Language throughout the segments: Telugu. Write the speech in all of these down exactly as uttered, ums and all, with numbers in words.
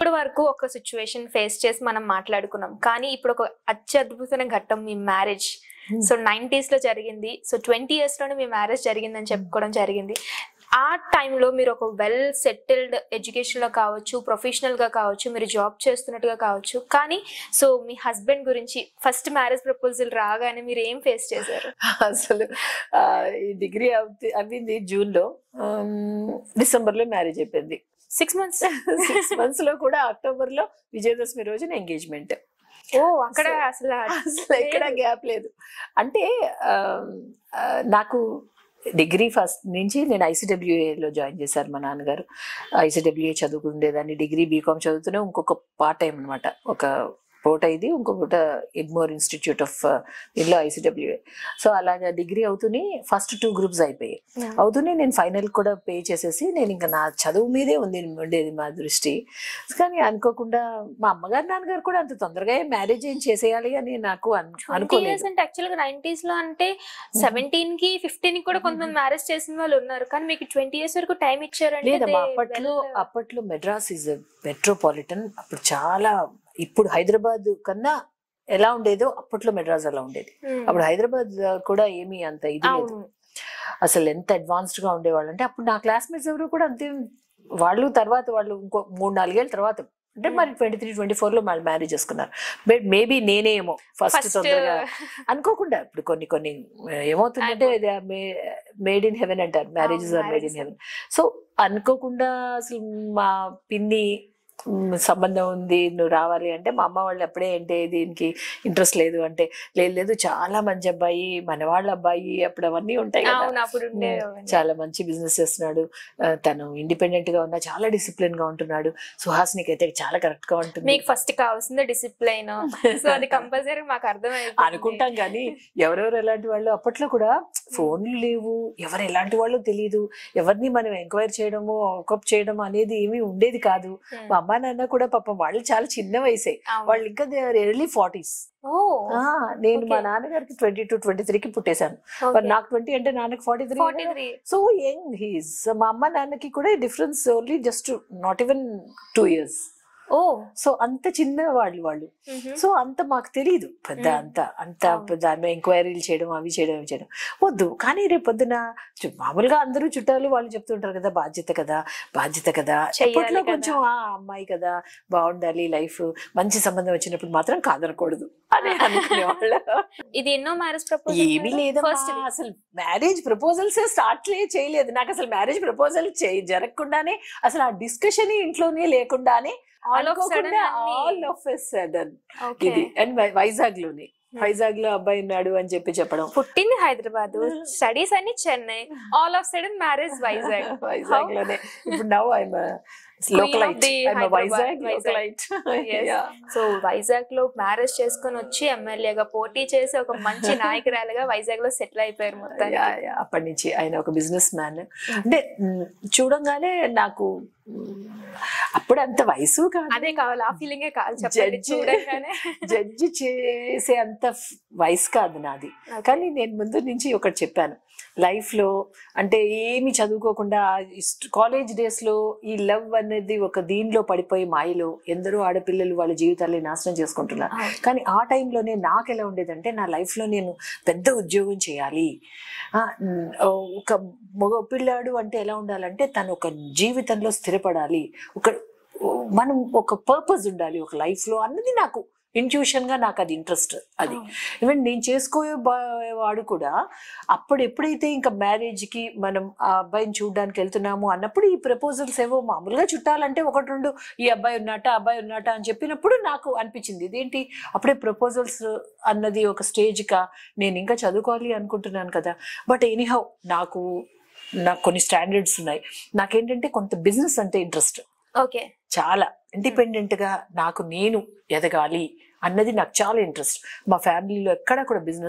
ఇప్పటి వరకు ఒక సిచ్యువేషన్ ఫేస్ చేసి మనం మాట్లాడుకున్నాం, కానీ ఇప్పుడు ఒక అత్యద్భుతమైన ఘట్టం మీ మ్యారేజ్. సో నైన్టీస్ లో జరిగింది, సో ట్వంటీ ఇయర్స్ లోనే మీ మ్యారేజ్ జరిగిందని చెప్పుకోవడం జరిగింది. ఆ టైంలో మీరు ఒక వెల్ సెటిల్డ్ ఎడ్యుకేషన్ లో కావచ్చు, ప్రొఫెషనల్ గా కావచ్చు, మీరు జాబ్ చేస్తున్నట్టుగా కావచ్చు, కానీ సో మీ హస్బెండ్ గురించి ఫస్ట్ మ్యారేజ్ ప్రపోజల్ రాగానే మీరు ఏం ఫేస్ చేశారు? అసలు ఈ డిగ్రీ అయింది జూన్ లో, డిసెంబర్ లో మ్యారేజ్ అయిపోయింది. సిక్స్ మంత్స్ సిక్స్ మంత్స్ లో కూడా అక్టోబర్ లో విజయదశమి రోజున ఎంగేజ్మెంట్. ఓ అక్కడ అసలు అసలు ఎక్కడ గ్యాప్ లేదు. అంటే నాకు డిగ్రీ ఫస్ట్ నుంచి నేను ఐసీడబ్ల్యూఏలో జాయిన్ చేశారు మా నాన్నగారు. ఐసీడబ్ల్యూఏ చదువుకుండేదాన్ని, డిగ్రీ బీకామ్ చదువుతూనే ఇంకొక పార్ట్ టైం అనమాట, ఒక పూట ఇది, ఇంకొకట ఎగ్మోర్ ఇన్స్టిట్యూట్ ఆఫ్ ఇంట్లో ఐసీడబ్ల్యూఏ. సో అలాగా డిగ్రీ అవుతూనే ఫస్ట్ టూ గ్రూప్స్ అయిపోయాయి. అవుతూనే నేను ఫైనల్ కూడా పే చేసేసి నేను ఇంకా నా చదువు మీదే ఉంది ఉండేది మా దృష్టి. కానీ అనుకోకుండా మా అమ్మగారు నాన్నగారు కూడా అంత తొందరగా మ్యారేజ్ ఏం చేసేయాలి అని నాకు అనుకోలేదు. అంటే యాక్చువల్గా నైన్టీస్ లో అంటే సెవెంటీన్ కి ఫిఫ్టీన్ కి కూడా కొంతమంది మ్యారేజ్ చేసిన వాళ్ళు ఉన్నారు, కానీ మీకు ట్వంటీ ఇయర్స్ వరకు టైం ఇచ్చారంటే. లేదమ్మా, అప్పట్లో అప్పట్లో మెడ్రాస్ ఇస్ మెట్రోపాలిటన్. అప్పుడు చాలా, ఇప్పుడు హైదరాబాద్ కన్నా ఎలా ఉండేదో అప్పట్లో మెడ్రాస్ అలా ఉండేది. అప్పుడు హైదరాబాద్ కూడా ఏమీ అంత ఇది లేదు, అసలు ఎంత అడ్వాన్స్డ్ గా ఉండేవాళ్ళు అంటే. అప్పుడు నా క్లాస్మేట్స్ ఎవరు కూడా అంతే, వాళ్ళు తర్వాత వాళ్ళు ఇంకో మూడు నాలుగేళ్ళ తర్వాత అంటే మరి ట్వంటీ త్రీ ట్వంటీ ఫోర్ లో వాళ్ళు మ్యారేజ్ చేసుకున్నారు. బట్ మేబీ నేనేమో ఫస్ట్ తొందరగా అనుకోకుండా. ఇప్పుడు కొన్ని కొన్ని ఏమవుతుందంటే మేడ్ ఇన్ హెవెన్ అంటారు, marriages are made in heaven. So అనుకోకుండా అసలు మా పిన్ని సంబంధం ఉంది నువ్వు రావాలి అంటే, మా అమ్మ వాళ్ళు అప్పుడే అంటే దీనికి ఇంట్రెస్ట్ లేదు అంటే, లేదు లేదు చాలా మంచి అబ్బాయి, మన వాళ్ళ అబ్బాయి, అప్పుడు అవన్నీ ఉంటాయి కదా, చాలా మంచి బిజినెస్ చేస్తున్నాడు, తను ఇండిపెండెంట్ గా ఉన్నా చాలా డిసిప్లిన్ గా ఉంటున్నాడు, సుహాసినికి అయితే చాలా కరెక్ట్ గా ఉంటుంది. మీకు ఫస్ట్ కావాల్సింది డిసిప్లైన్, సో అది కంపల్సరీ మాకు అర్థమైంది అనుకుంటాం. కానీ ఎవరెవరు ఎలాంటి వాళ్ళు, అప్పట్లో కూడా ఫోన్లు లేవు, ఎవరు ఎలాంటి వాళ్ళు తెలియదు, ఎవరిని మనం ఎంక్వైరీ చేయడము ఒకప్ చేయడం అనేది ఏమీ ఉండేది కాదు. మా అమ్మ నాన్న కూడా పాపం వాళ్ళు చాలా చిన్న వయసే, వాళ్ళు ఇంకా ఎర్లీ ఫార్టీస్. నేను మా నాన్నగారికి ట్వంటీ టూ ట్వంటీ త్రీ కి పుట్టేశాను, మరి నాకు ట్వంటీ అంటే నాన్నకి forty three. So young he's. మా అమ్మ నాన్నకి కూడా difference only just not even two years. Oh so అంత చిన్న వాళ్ళు వాళ్ళు సో అంత మాకు తెలియదు పెద్ద, అంత అంత దాని ఎంక్వైరీలు చేయడం అవి చేయడం అవి చేయడం వద్దు. కానీ రేపు పొద్దున మామూలుగా అందరూ చుట్టాలు వాళ్ళు చెప్తుంటారు కదా, బాధ్యత కదా బాధ్యత కదా, ఎప్పట్లో కొంచెం ఆ అమ్మాయి కదా బాగుండాలి, లైఫ్ మంచి సంబంధం వచ్చినప్పుడు మాత్రం కాదనకూడదు అని అనుకునేవాళ్ళు. ఇది ఎన్నో మ్యారేజ్ ప్రపోజల్ ఏమీ లేదు, అసలు మ్యారేజ్ ప్రపోజల్స్ స్టార్ట్ చేయలేదు. నాకు అసలు మ్యారేజ్ ప్రపోజల్ జరగకుండానే, అసలు ఆ డిస్కషన్ ఇంట్లోనే లేకుండానే ఆల్ ఆఫ్ ఎ సడన్ ఇది. అండ్ వైజాగ్ లోనే, వైజాగ్ లో అబ్బాయి ఉన్నాడు అని చెప్పి చెప్పడం. పుట్టింది హైదరాబాద్, స్టడీస్ అన్ని Chennai, all of sudden marriage Vizag. Vizag లోనే. ఇప్పుడు నౌ ఐఎమ్ సో వైజాగ్ లో మ్యారేజ్ చేసుకుని వచ్చి ఎమ్మెల్యేగా పోటీ చేసి ఒక మంచి నాయకురాలుగా వైజాగ్ లో సెటిల్ అయిపోయారు మొత్తం. అప్పటి నుంచి ఆయన ఒక బిజినెస్ మ్యాన్. అంటే చూడంగానే నాకు అప్పుడు అంత వయసు కాదు, అదే కావాలి, ఆ ఫీలింగే కావాలి. జడ్జి జడ్జి చేసే అంత వయసు కాదు నాది. కానీ నేను ముందు నుంచి ఒకటి చెప్పాను, లైఫ్ లో అంటే ఏమి చదువుకోకుండా కాలేజ్ డేస్ లో ఈ లవ్ అనేది ఒక దీనిలో పడిపోయి మాయలో ఎందరో ఆడపిల్లలు వాళ్ళ జీవితాన్ని నాశనం చేసుకుంటున్నారు. కానీ ఆ టైంలోనే నాకు ఎలా ఉండేదంటే, నా లైఫ్ లో నేను పెద్ద ఉద్యోగం చేయాలి. ఒక మగ పిల్లాడు అంటే ఎలా ఉండాలంటే తను ఒక జీవితంలో స్థిరపడాలి, ఒక మనం ఒక పర్పస్ ఉండాలి ఒక లైఫ్ లో అన్నది నాకు ఇంట్యూషన్ గా నాకు అది ఇంట్రెస్ట్. అది ఈవెన్ నేను చేసుకోయే వాడు కూడా అప్పుడు ఎప్పుడైతే ఇంకా మ్యారేజ్ కి మనం ఆ అబ్బాయిని చూడడానికి వెళ్తున్నాము అన్నప్పుడు ఈ ప్రపోజల్స్ ఏవో మామూలుగా చుట్టాలంటే ఒకటి రెండు ఈ అబ్బాయి ఉన్నట అబ్బాయి ఉన్నట అని చెప్పినప్పుడు నాకు అనిపించింది ఇదేంటి అప్పుడే ప్రపోజల్స్ అన్నది ఒక స్టేజ్ కా, నేను ఇంకా చదువుకోవాలి అనుకుంటున్నాను కదా. బట్ ఎనీహౌ నాకు నాకు కొన్ని స్టాండర్డ్స్ ఉన్నాయి. నాకేంటంటే కొంత బిజినెస్ అంటే ఇంట్రెస్ట్. ఓకే, చాలా ఇండిపెండెంట్ గా నాకు నేను ఎదగాలి అన్నది నాకు చాలా ఇంట్రెస్ట్. మా ఫ్యామిలీలో ఎక్కడా కూడా బిజినెస్ లేదు.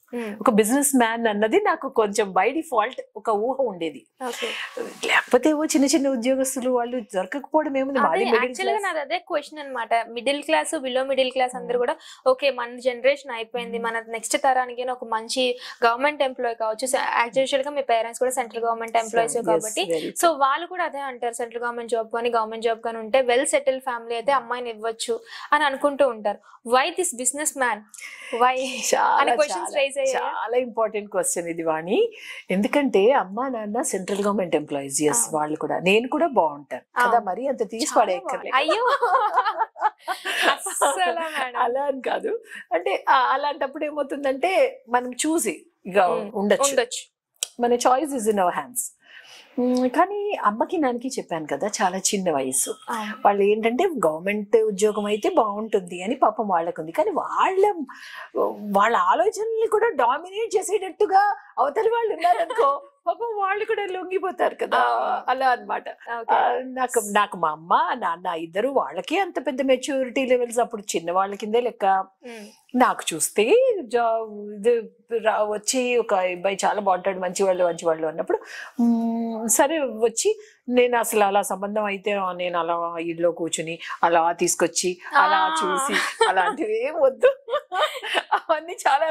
ఒక బిజినెస్ మ్యాన్ అన్నది నాకు కొంచెం బై డిఫాల్ట్ ఒక ఊహ ఉండేది. లేకపోతే ఏవో చిన్న చిన్న ఉద్యోగస్తులు వాళ్ళు దొరకకపోవడం ఏముంది. యాక్చువల్ గా నాది అదే క్వశ్చన్ అనమాట. Middle class below middle class అందరూ కూడా ఓకే మన జనరేషన్ అయిపోయింది, మన నెక్స్ట్ తరానికి ఒక మంచి గవర్నమెంట్ ఎంప్లాయ్ కావచ్చు. యాక్చువల్ గా మీ పేరెంట్స్ కూడా సెంట్రల్ గవర్నమెంట్ ఎంప్లాయీస్ కాబట్టి సో వాళ్ళు కూడా అదే అంటారు, సెంట్రల్ గవర్నమెంట్ జాబ్ కానీ గవర్నమెంట్ జాబ్ కానీ ఉంటే వెల్ సెటిల్ ఫ్యామిలీ అయితే అమ్మాయిని ఇవ్వచ్చు అని అనుకుంటూ ఉంటారు. Why this businessman, why అనే క్వశ్చన్స్ రైజ్ అయ్యాయి. చాలా ఇంపార్టెంట్ క్వశ్చన్ ఇది వాణి. ఎందుకంటే అమ్మా నాన్న సెంట్రల్ గవర్నమెంట్ ఎంప్లాయీస్, ఎస్ వాళ్ళు కూడా, నేను కూడా బాగుంటాను కదా, మరి అంత తీసి పడేయక్కర్లేదు. అయ్యో అలా అని కాదు, అంటే అలాంటప్పుడు ఏమవుతుందంటే మనం చూసి ఇక ఉండొచ్చు, మన choice is in our hands. కానీ అమ్మకి నాన్నకి చెప్పాను కదా చాలా చిన్న వయసు, వాళ్ళు ఏంటంటే గవర్నమెంట్ ఉద్యోగం అయితే బాగుంటుంది అని పాపం వాళ్ళకుంది. కానీ వాళ్ళ వాళ్ళ ఆలోచనల్ని కూడా డామినేట్ చేసేటట్టుగా అవతలి వాళ్ళు ఉన్నారనుకో పాపం వాళ్ళు కూడా లొంగిపోతారు కదా, అలా అనమాట. నాకు నాకు మా అమ్మ నాన్న ఇద్దరు, వాళ్ళకి అంత పెద్ద మెచ్యూరిటీ లెవెల్స్ అప్పుడు చిన్న వాళ్ళ కిందే లెక్క. నాకు చూస్తే జాబ్ ఇది వచ్చి ఒక అబ్బాయి చాలా బాగుంటాడు, మంచి వాళ్ళు మంచి వాళ్ళు అన్నప్పుడు సరే వచ్చి నేను అసలు అలా సంబంధం అయితే నేను అలా ఇల్లు కూర్చుని అలా తీసుకొచ్చి అలా చూసి అలాంటివి ఏం వద్దు. అవన్నీ చాలా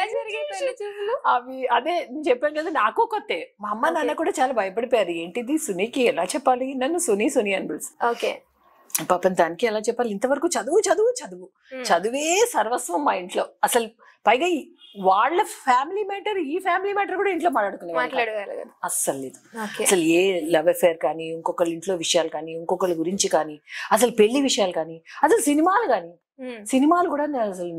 అవి అదే నేను చెప్పాను కదా, నాకు కొత్తే. మా అమ్మ నాన్న కూడా చాలా భయపడిపోయారు, ఏంటిది సునీకి ఎలా చెప్పాలి, నన్ను సునీ సునీ అని పిలుసు. ఓకే పాపం దానికి ఎలా చెప్పాలి, ఇంతవరకు చదువు చదువు చదువు చదువే సర్వస్వం మా ఇంట్లో. అసలు పైగా వాళ్ళ ఫ్యామిలీ మ్యాటర్ ఈ ఫ్యామిలీ మ్యాటర్ కూడా ఇంట్లో మాట్లాడుకునే మాట్లాడగలరు అస్సలు లేదు. అసలు ఏ లవ్ అఫేర్ కానీ, ఇంకొకరి ఇంట్లో విషయాలు కానీ, ఇంకొకరి గురించి కానీ, అసలు పెళ్లి విషయాలు కానీ, అసలు సినిమాలు కానీ, సినిమాలు కూడా అసలు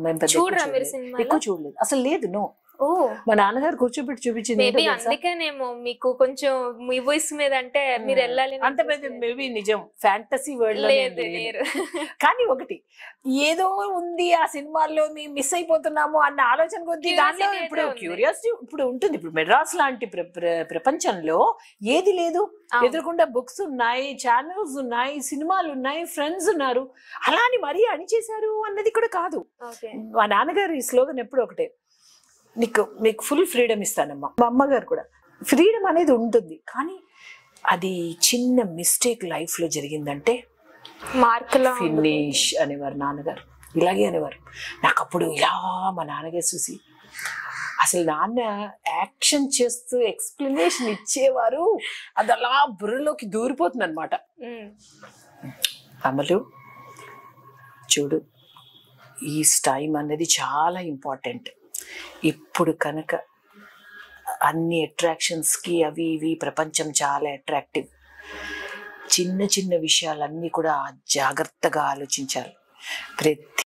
ఎక్కువ చూడలేదు, అసలు లేదు. నో, మా నాన్నగారు కూర్చోబెట్టి చూపించింది. అందుకేనేమో మీకు కొంచెం మూవీస్ మీద అంటే మీరు వెళ్ళాలి అంత పెద్ద మేబీ నిజం ఫ్యాంటసీ వరల్డ్ లేదు. కానీ ఒకటి ఏదో ఉంది ఆ సినిమాల్లో మేము మిస్ అయిపోతున్నాము అన్న ఆలోచన కొద్ది దాంట్లో ఇప్పుడు క్యూరియాసిటీ ఇప్పుడు ఉంటుంది. ఇప్పుడు మెడ్రాస్ లాంటి ప్రపంచంలో ఏది లేదు, ఎదురుకుండా బుక్స్ ఉన్నాయి, ఛానల్స్ ఉన్నాయి, సినిమాలు ఉన్నాయి, ఫ్రెండ్స్ ఉన్నారు. అలా అని మరీ అణిచేశారు అన్నది కూడా కాదు. మా నాన్నగారు ఈ స్లోగన్ ఎప్పుడు ఒకటే, నీకు మీకు ఫుల్ ఫ్రీడమ్ ఇస్తానమ్మా. మా అమ్మగారు కూడా ఫ్రీడమ్ అనేది ఉంటుంది, కానీ అది చిన్న మిస్టేక్ లైఫ్ లో జరిగిందంటే మార్కులో ఫినిష్ అనేవారు నాన్నగారు. ఇలాగే అనేవారు. నాకు అప్పుడు ఇలా మా నాన్నగారు చూసి అసలు నాన్న యాక్షన్ చేస్తూ ఎక్స్ప్లెనేషన్ ఇచ్చేవారు, అది అలా బుర్రలోకి దూరిపోతుంది అనమాట. అమలు చూడు, ఈ టైం అనేది చాలా ఇంపార్టెంట్. ఇప్పుడు కనుక అన్ని అట్రాక్షన్స్కి అవి ఇవి ప్రపంచం చాలా అట్రాక్టివ్. చిన్న చిన్న విషయాలన్నీ కూడా జాగ్రత్తగా ఆలోచించాలి. ప్రతి